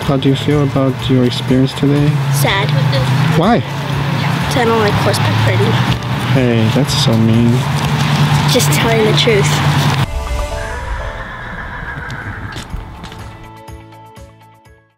How do you feel about your experience today? Sad. Why? Because I don't like horseback riding. Hey, that's so mean. Just telling the truth.